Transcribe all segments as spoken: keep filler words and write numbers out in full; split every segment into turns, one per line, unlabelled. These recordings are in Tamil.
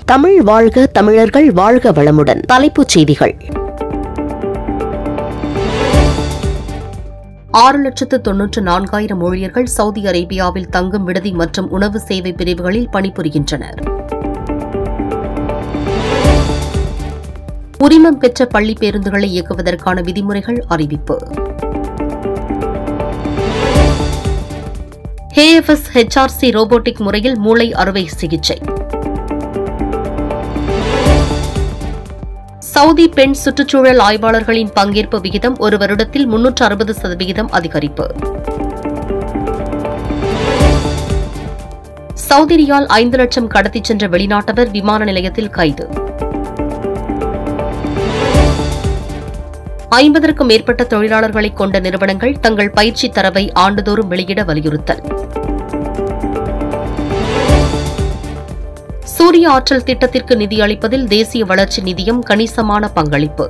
தமிழ் வாழ்க, தமிழர்கள் வாழ்க வளமுடன். தலைப்புச் செய்திகள். ஆறு லட்சத்து தொன்னூற்று நான்காயிரம் ஊழியர்கள் சவுதி அரேபியாவில் தங்கும் விடுதி மற்றும் உணவு சேவை பிரிவுகளில் பணிபுரிகின்றனர். உரிமம் பெற்ற பள்ளி பேருந்துகளை இயக்குவதற்கான விதிமுறைகள் அறிவிப்பு. Kfshrc ரோபோட்டிக் முறையில் மூளை அறுவை சிகிச்சை. சவுதி பெண் சுற்றுச்சூழல் ஆய்வாளர்களின் பங்கேற்பு விகிதம் ஒரு வருடத்தில் முன்னூற்று அறுபது சதவீதம் அதிகரிப்பு. சவுதி ரியால் ஐந்து லட்சம் கடத்திச் சென்ற வெளிநாட்டவர் விமான நிலையத்தில் கைது. ஐம்பதற்கும் மேற்பட்ட தொழிலாளர்களை கொண்ட நிறுவனங்கள் தங்கள் பயிற்சி தரவை ஆண்டுதோறும் வெளியிட வலியுறுத்தல். சூரிய ஆற்றல் திட்டத்திற்கு நிதி அளிப்பதில் தேசிய வளர்ச்சி நிதியம் கணிசமான பங்களிப்பு.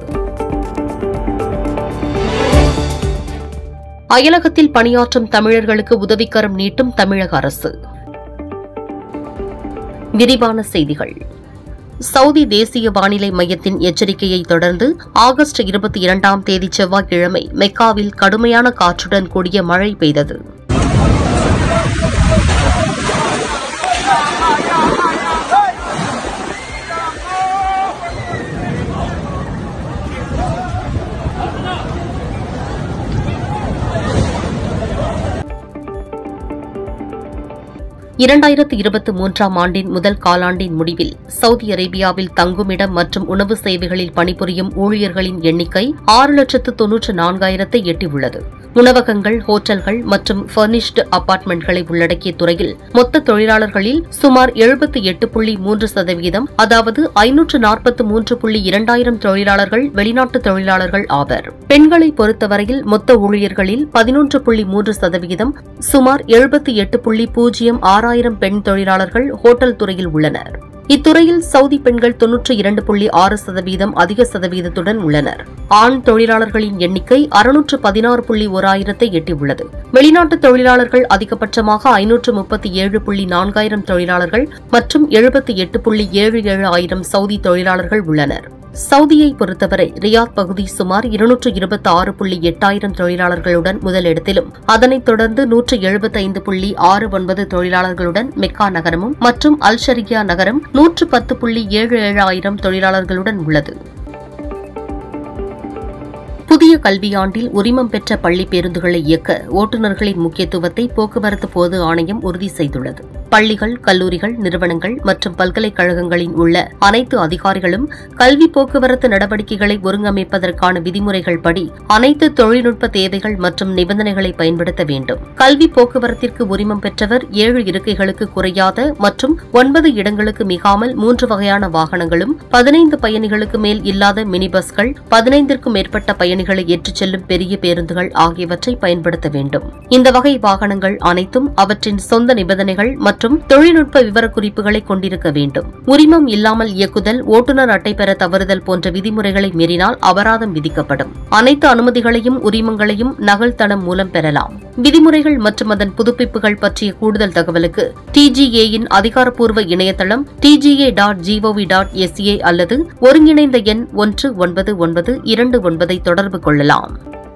அயலகத்தில் பணியாற்றும் தமிழர்களுக்கு உதவிக்கரம் நீட்டும் தமிழக அரசு. விரிவான செய்திகள். சவுதி தேசிய வானிலை மையத்தின் எச்சரிக்கையை தொடர்ந்து ஆகஸ்ட் இருபத்தி இரண்டாம் தேதி செவ்வாய்க்கிழமை மெக்காவில் கடுமையான காற்றுடன் கூடிய மழை பெய்தது. இரண்டாயிரத்து இருபத்தி மூன்றாம் ஆண்டின் முதல் காலாண்டின் முடிவில் சவுதி அரேபியாவில் தங்குமிடம் மற்றும் உணவு சேவைகளில் பணிபுரியும் ஊழியர்களின் எண்ணிக்கை ஆறு லட்சத்து தொன்னூற்று நான்காயிரத்தை எட்டியுள்ளது. உணவகங்கள், ஹோட்டல்கள் மற்றும் பர்னிஷ்டு அபார்ட்மெண்ட்களை உள்ளடக்கிய துறையில் மொத்த தொழிலாளர்களில் சுமார் எழுபத்தி எட்டு புள்ளி மூன்று சதவீதம் அதாவது ஐநூற்று நாற்பத்தி மூன்று புள்ளி இரண்டாயிரம் தொழிலாளர்கள் வெளிநாட்டு தொழிலாளர்கள் ஆவர். பெண்களை பொறுத்தவரையில் மொத்த ஊழியர்களில் பதினொன்று புள்ளி மூன்று சதவீதம் சுமார் எழுபத்தி எட்டு புள்ளி பூஜ்ஜியம் ஆறாயிரம் பெண் தொழிலாளர்கள் ஹோட்டல் துறையில் உள்ளனர். இத்துறையில் சவுதி பெண்கள் தொன்னூற்றி இரண்டு புள்ளி ஆறு சதவீதம் அதிக சதவீதத்துடன் உள்ளனர். ஆண் தொழிலாளர்களின் எண்ணிக்கை அறுநூற்று பதினாறு புள்ளி ஓராயிரத்தை எட்டியுள்ளது. வெளிநாட்டு தொழிலாளர்கள் அதிகபட்சமாக ஐநூற்று முப்பத்தி ஏழு புள்ளி நான்காயிரம் தொழிலாளர்கள் மற்றும் எழுபத்தி எட்டு புள்ளி ஏழு ஏழு ஆயிரம் சவுதி தொழிலாளர்கள் உள்ளனர். சவுதியை பொறுத்தவரை ரியாத் பகுதி சுமார் இருநூற்று இருபத்தி ஆறு புள்ளி எட்டாயிரம் தொழிலாளர்களுடன் முதலிடத்திலும், அதனைத் தொடர்ந்து நூற்று எழுபத்தி ஐந்து புள்ளி ஆறு ஒன்பது தொழிலாளர்களுடன் மெக்கா நகரமும் மற்றும் அல்ஷரியா நகரம் நூற்று பத்து புள்ளி ஏழு ஏழு ஆயிரம் தொழிலாளர்களுடன் உள்ளது. புதிய கல்வியாண்டில் உரிமம் பெற்ற பள்ளி பேருந்துகளை இயக்க ஓட்டுநர்களின் முக்கியத்துவத்தை போக்குவரத்து பொது ஆணையம் உறுதி செய்துள்ளது. பள்ளிகள், கல்லூரிகள், நிறுவனங்கள் மற்றும் பல்கலைக்கழகங்களில் உள்ள அனைத்து அதிகாரிகளும் கல்வி போக்குவரத்து நடவடிக்கைகளை ஒருங்கமைப்பதற்கான விதிமுறைகள் படி அனைத்து தொழில்நுட்ப தேவைகள் மற்றும் நிபந்தனைகளை பயன்படுத்த வேண்டும். கல்வி போக்குவரத்திற்கு உரிமம் பெற்றவர் ஏழு இருக்கைகளுக்கு குறையாத மற்றும் ஒன்பது இடங்களுக்கு மிகாமல் மூன்று வகையான வாகனங்களும், பதினைந்து பயணிகளுக்கு மேல் இல்லாத மினி பஸ்கள், பதினைந்திற்கும் மேற்பட்ட பயணிகளை ஏற்றுச் செல்லும் பெரிய பேருந்துகள் ஆகியவற்றை பயன்படுத்த வேண்டும். இந்த வகை வாகனங்கள் அனைத்தும் அவற்றின் சொந்த நிபந்தனைகள் மற்றும் தொழில்நுட்ப விவரக்குறிப்புகளை கொண்டிருக்க வேண்டும். உரிமம் இல்லாமல் இயக்குதல், ஓட்டுநர் அட்டை பெற தவறுதல் போன்ற விதிமுறைகளை மீறினால் அபராதம் விதிக்கப்படும். அனைத்து அனுமதிகளையும் உரிமங்களையும் நகல் தடம் மூலம் பெறலாம். விதிமுறைகள் மற்றும் அதன் புதுப்பிப்புகள் பற்றிய கூடுதல் தகவலுக்கு டிஜிஏயின் அதிகாரப்பூர்வ இணையதளம் DGA dot GOV dot SA அல்லது ஒருங்கிணைந்த எண் ஒன்று ஒன்பது ஒன்பது இரண்டு ஒன்பதை தொடர்பு கொள்ளலாம்.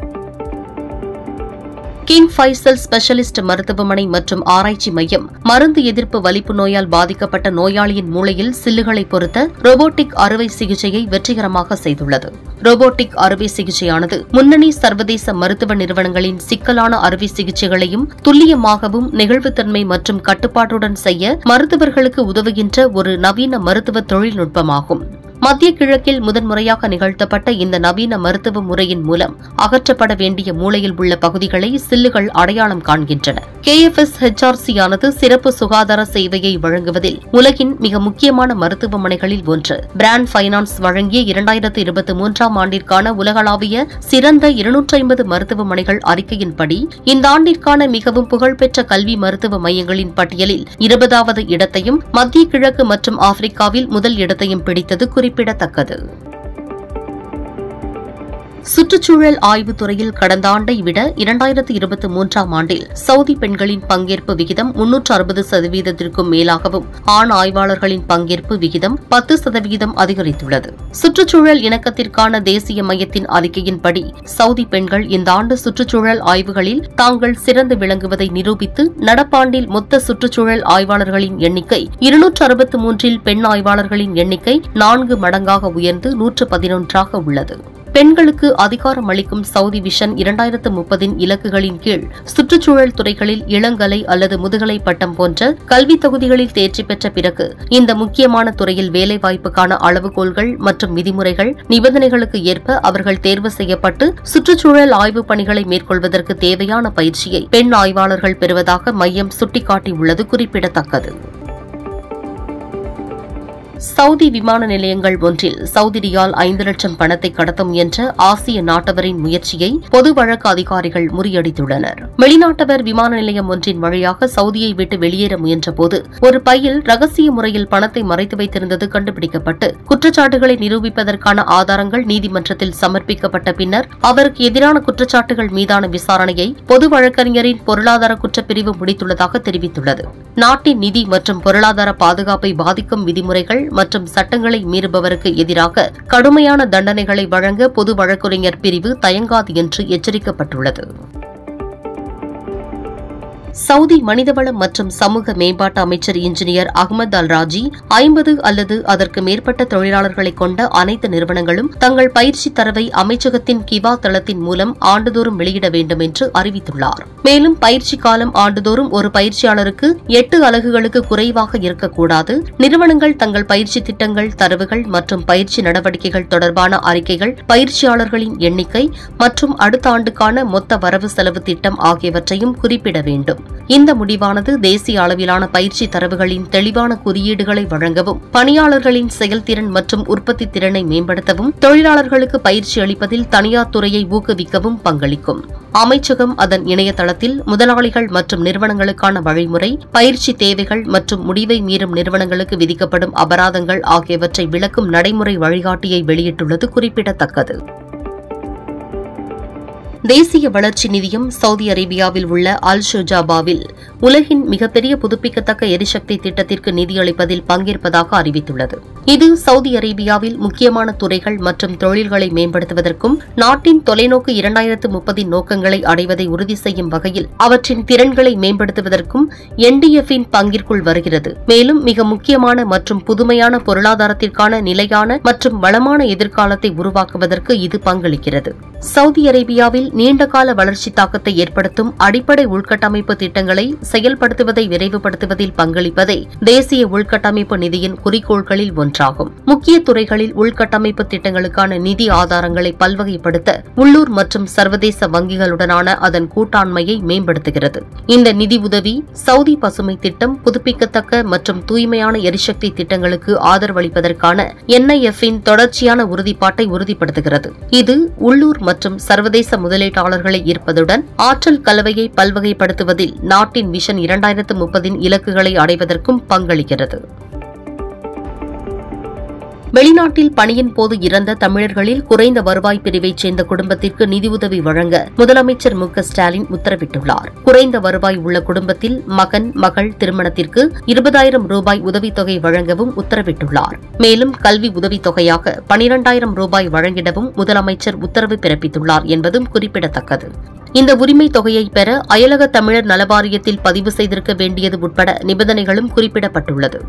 கிங் ஃபைசல் ஸ்பெஷலிஸ்ட் மருத்துவமனை மற்றும் ஆராய்ச்சி மையம் மருந்து எதிர்ப்பு வலிப்பு நோயால் பாதிக்கப்பட்ட நோயாளியின் மூளையில் சில்லுகளை பொருத்த ரோபோட்டிக் அறுவை சிகிச்சையை வெற்றிகரமாக செய்துள்ளது. ரோபோட்டிக் அறுவை சிகிச்சையானது முன்னணி சர்வதேச மருத்துவ நிறுவனங்களின் சிக்கலான அறுவை சிகிச்சைகளையும் துல்லியமாகவும் நெகிழ்வுத்தன்மை மற்றும் கட்டுப்பாட்டுடன் செய்ய மருத்துவர்களுக்கு உதவுகின்ற ஒரு நவீன மருத்துவ தொழில்நுட்பமாகும். மத்திய கிழக்கில் முதன்முறையாக நிகழ்த்தப்பட்ட இந்த நவீன மருத்துவ முறையின் மூலம் அகற்றப்பட வேண்டிய மூளையில் உள்ள பகுதிகளை சில்லுகள் அடையாளம் காண்கின்றன. Kfshrc ஆனது சிறப்பு சுகாதார சேவையை வழங்குவதில் உலகின் மிக முக்கியமான மருத்துவமனைகளில் ஒன்று. பிராண்ட் பைனான்ஸ் வழங்கிய இரண்டாயிரத்து இருபத்தி மூன்றாம் ஆண்டிற்கான உலகளாவிய சிறந்த இருநூற்றி ஐம்பது மருத்துவமனைகள் அறிக்கையின்படி இந்த ஆண்டிற்கான மிகவும் புகழ்பெற்ற கல்வி மருத்துவ மையங்களின் பட்டியலில் இருபதாவது இடத்தையும் மத்திய கிழக்கு மற்றும் ஆப்பிரிக்காவில் முதல் இடத்தையும் பிடித்தது குறிப்பிடத்தக்கது. சுற்றுச்சூழல் ஆய்வுத் துறையில் கடந்த ஆண்டை விட இரண்டாயிரத்து இருபத்தி மூன்றாம் ஆண்டில் சவுதி பெண்களின் பங்கேற்பு விகிதம் முன்னூற்று அறுபது சதவீதத்திற்கும் மேலாகவும் ஆண் ஆய்வாளர்களின் பங்கேற்பு விகிதம் பத்து சதவீதம் அதிகரித்துள்ளது. சுற்றுச்சூழல் இணக்கத்திற்கான தேசிய மையத்தின் அறிக்கையின்படி சவுதி பெண்கள் இந்த ஆண்டு சுற்றுச்சூழல் ஆய்வுகளில் தாங்கள் சிறந்து விளங்குவதை நிரூபித்து நடப்பாண்டில் மொத்த சுற்றுச்சூழல் ஆய்வாளர்களின் எண்ணிக்கை இருநூற்று அறுபத்து மூன்றில் பெண் ஆய்வாளர்களின் எண்ணிக்கை நான்கு மடங்காக உயர்ந்து நூற்று பதினொன்றாக உள்ளது. பெண்களுக்கு அதிகாரம் அளிக்கும் சவுதி விஷன் இரண்டாயிரத்து முப்பதின் இலக்குகளின் கீழ் சுற்றுச்சூழல் துறைகளில் இளங்கலை அல்லது முதுகலை பட்டம் போன்ற கல்வித் தொகுதிகளில் தேர்ச்சி பெற்ற பிறகு இந்த முக்கியமான துறையில் வேலைவாய்ப்புக்கான அளவுகோல்கள் மற்றும் விதிமுறைகள் நிபந்தனைகளுக்கு ஏற்ப அவர்கள் தேர்வு செய்யப்பட்டு சுற்றுச்சூழல் ஆய்வுப் பணிகளை மேற்கொள்வதற்கு தேவையான பயிற்சியை பெண் ஆய்வாளர்கள் பெறுவதாக மையம் சுட்டிக்காட்டியுள்ளது குறிப்பிடத்தக்கது. சவுதி விமான நிலையங்கள் ஒன்றில் சவுதி ரியால் ஐந்து லட்சம் பணத்தை கடத்த முயன்ற ஆசிய நாட்டவரின் முயற்சியை பொது வழக்கு அதிகாரிகள் முறியடித்துள்ளனர். வெளிநாட்டவர் விமான நிலையம் ஒன்றின் வழியாக சவுதியை விட்டு வெளியேற முயன்றபோது ஒரு பையில் ரகசிய முறையில் பணத்தை மறைத்து வைத்திருந்தது கண்டுபிடிக்கப்பட்டு குற்றச்சாட்டுகளை நிரூபிப்பதற்கான ஆதாரங்கள் நீதிமன்றத்தில் சமர்ப்பிக்கப்பட்ட பின்னர் அவருக்கு எதிரான குற்றச்சாட்டுகள் மீதான விசாரணையை பொது வழக்கறிஞரின் பொருளாதார குற்றப்பிரிவு முடித்துள்ளதாக தெரிவித்துள்ளது. நாட்டின் நிதி மற்றும் பொருளாதார பாதுகாப்பை பாதிக்கும் விதிமுறைகள் மற்றும் சட்டங்களை மீறுபவருக்கு எதிராக கடுமையான தண்டனைகளை வழங்க பொது வழக்கறிஞர் பிரிவு தயங்காது என்று எச்சரிக்கப்பட்டுள்ளது. சவுதி மனிதவள மற்றும் சமூக மேம்பாட்டு அமைச்சர் இன்ஜினியர் அகமது அல் ராஜி ஐம்பது அல்லது அதற்கு மேற்பட்ட தொழிலாளர்களை கொண்ட அனைத்து நிறுவனங்களும் தங்கள் பயிற்சி தரவை அமைச்சகத்தின் கிவா தளத்தின் மூலம் ஆண்டுதோறும் வெளியிட வேண்டும் என்று அறிவித்துள்ளார். மேலும் பயிற்சி காலம் ஆண்டுதோறும் ஒரு பயிற்சியாளருக்கு எட்டு அலகுகளுக்கு குறைவாக இருக்கக்கூடாது. நிறுவனங்கள் தங்கள் பயிற்சி திட்டங்கள், தரவுகள் மற்றும் பயிற்சி நடவடிக்கைகள் தொடர்பான அறிக்கைகள், பயிற்சியாளர்களின் எண்ணிக்கை மற்றும் அடுத்த ஆண்டுக்கான மொத்த வரவு செலவு திட்டம் ஆகியவற்றையும் குறிப்பிட வேண்டும். இந்த முடிவானது தேசிய அளவிலான பயிற்சி தரவுகளின் தெளிவான குறியீடுகளை வழங்கவும், பணியாளர்களின் செயல்திறன் மற்றும் உற்பத்தி திறனை மேம்படுத்தவும், தொழிலாளர்களுக்கு பயிற்சி அளிப்பதில் தனியார் துறையை ஊக்குவிக்கவும் பங்களிக்கும். அமைச்சகம் அதன் இணையதளத்தில் முதலாளிகள் மற்றும் நிறுவனங்களுக்கான வழிமுறை, பயிற்சி தேவைகள் மற்றும் முடிவை மீறும் நிறுவனங்களுக்கு விதிக்கப்படும் அபராதங்கள் ஆகியவற்றை விளக்கும் நடைமுறை வழிகாட்டியை வெளியிட்டுள்ளது குறிப்பிடத்தக்கது. தேசிய வளர்ச்சி நிதியம் சவுதி அரேபியாவில் உள்ள அல் ஷுஜாபாவில் உலகின் மிகப்பெரிய புதுப்பிக்கத்தக்க எரிசக்தி திட்டத்திற்கு நிதியளிப்பதில் பங்கேற்பதாக அறிவித்துள்ளது. இது சவுதி அரேபியாவில் முக்கியமான துறைகள் மற்றும் தொழில்களை மேம்படுத்துவதற்கும் நாட்டின் தொலைநோக்கு இரண்டாயிரத்து முப்பதின் நோக்கங்களை அடைவதை உறுதி செய்யும் வகையில் அவற்றின் திறன்களை மேம்படுத்துவதற்கும் என் டி எஃப்-இன் பங்கிற்குள் வருகிறது. மேலும் மிக முக்கியமான மற்றும் புதுமையான பொருளாதாரத்திற்கான நிலையான மற்றும் வளமான எதிர்காலத்தை உருவாக்குவதற்கு இது பங்களிக்கிறது. சவுதி அரேபியாவில் நீண்டகால வளர்ச்சி தாக்கத்தை ஏற்படுத்தும் அடிப்படை உள்கட்டமைப்பு திட்டங்களை செயல்படுத்துவதை விரைவுபடுத்துவதில் பங்களிப்பதே தேசிய உள்கட்டமைப்பு நிதியின் குறிக்கோள்களில் ஒன்றாகும். முக்கிய துறைகளில் உள்கட்டமைப்பு திட்டங்களுக்கான நிதி ஆதாரங்களை பல்வகைப்படுத்த உள்ளூர் மற்றும் சர்வதேச வங்கிகளுடனான அதன் கூட்டாண்மையை மேம்படுத்துகிறது. இந்த நிதி உதவி சவுதி பசுமை திட்டம், புதுப்பிக்கத்தக்க மற்றும் தூய்மையான எரிசக்தி திட்டங்களுக்கு ஆதரவளிப்பதற்கான என் ஐ எஃப்-இன் தொடர்ச்சியான உறுதிப்பாட்டை உறுதிப்படுத்துகிறது. இது உள்ளூர் மற்றும் சர்வதேச முதலீட்டாளர்களை ஈர்ப்பதுடன் ஆற்றல் கலவையை பல்வகைப்படுத்துவதில் நாட்டின் விஷன் இரண்டாயிரத்து முப்பதின் இலக்குகளை அடைவதற்கும் பங்களிக்கிறது. வெளிநாட்டில் பணியின் போது இறந்த தமிழர்களில் குறைந்த வருவாய் பிரிவைச் சேர்ந்த குடும்பத்திற்கு நிதியுதவி வழங்க முதலமைச்சர் மு க ஸ்டாலின் உத்தரவிட்டுள்ளார். குறைந்த வருவாய் உள்ள குடும்பத்தில் மகன், மகள் திருமணத்திற்கு இருபதாயிரம் ரூபாய் உதவித்தொகை வழங்கவும் உத்தரவிட்டுள்ளார். மேலும் கல்வி உதவித்தொகையாக பனிரெண்டாயிரம் ரூபாய் வழங்கிடவும் முதலமைச்சர் உத்தரவு பிறப்பித்துள்ளார் என்பதும் குறிப்பிடத்தக்கது. இந்த உரிமை தொகையை பெற அயலக தமிழர் நலவாரியத்தில் பதிவு செய்திருக்க வேண்டியது உட்பட நிபந்தனைகளும் குறிப்பிடப்பட்டுள்ளது.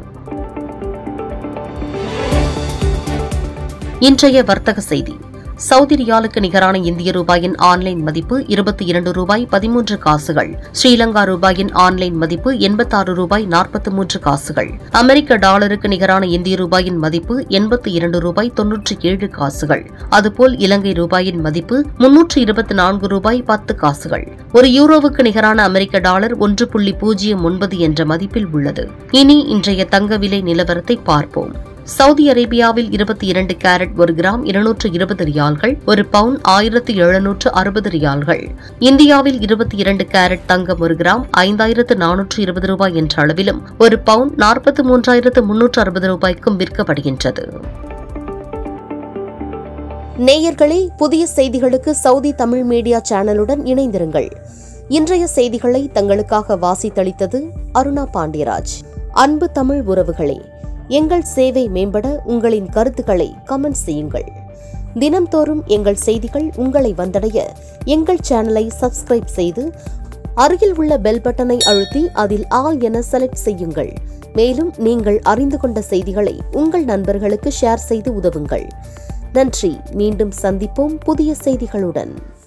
இன்றைய வர்த்தக செய்தி. சவுதி ரியாலுக்கு நிகரான இந்திய ரூபாயின் ஆன்லைன் மதிப்பு இருபத்தி இரண்டு ரூபாய் பதிமூன்று காசுகள். ஸ்ரீலங்கா ரூபாயின் ஆன்லைன் மதிப்பு எண்பத்தாறு ரூபாய் நாற்பத்தி மூன்று காசுகள். அமெரிக்க டாலருக்கு நிகரான இந்திய ரூபாயின் மதிப்பு எண்பத்தி இரண்டு ரூபாய் தொன்னூற்றி ஏழு காசுகள். அதுபோல் இலங்கை ரூபாயின் மதிப்பு முன்னூற்று இருபத்தி நான்கு ரூபாய் பத்து காசுகள். ஒரு யூரோவுக்கு நிகரான அமெரிக்க டாலர் ஒன்று புள்ளி பூஜ்ஜியம் ஒன்பது என்ற மதிப்பில் உள்ளது. இனி இன்றைய தங்க விலை நிலவரத்தை பார்ப்போம். சவுதி அரேபியாவில் இருபத்தி இரண்டு கேரட் ஒரு கிராம் இருநூற்று இருபது ரியால்கள், ஒரு பவுன் ஆயிரத்து எழுநூற்று அறுபது ரியால்கள். இந்தியாவில் இருபத்தி இரண்டு கேரட் தங்கம் ஒரு கிராம் ஐந்தாயிரத்து நானூற்று இருபது ரூபாய் என்ற அளவிலும், ஒரு பவுன் நாற்பத்தி மூன்றாயிரத்து முன்னூற்று அறுபது ரூபாய்க்கும் விற்கப்படுகின்றது.
நேயர்களே, புதிய செய்திகளுக்கு சவுதி தமிழ் மீடியா சேனலுடன் இணைந்திருங்கள். இன்றைய செய்திகளை தங்களுக்காக வாசித்தளித்தது அருணா பாண்டியராஜ். அன்பு தமிழ் உறவுகளே, எங்கள் சேவை மேம்பட உங்களின் கருத்துக்களை கமெண்ட் செய்யுங்கள். தினம்தோறும் எங்கள் செய்திகள் உங்களை வந்தடைய எங்கள் சேனலை சப்ஸ்கிரைப் செய்து அருகில் உள்ள பெல் பட்டனை அழுத்தி அதில் ஆல் என செலக்ட் செய்யுங்கள். மேலும் நீங்கள் அறிந்து கொண்ட செய்திகளை உங்கள் நண்பர்களுக்கு ஷேர் செய்து உதவுங்கள். நன்றி. மீண்டும் சந்திப்போம் புதிய செய்திகளுடன்.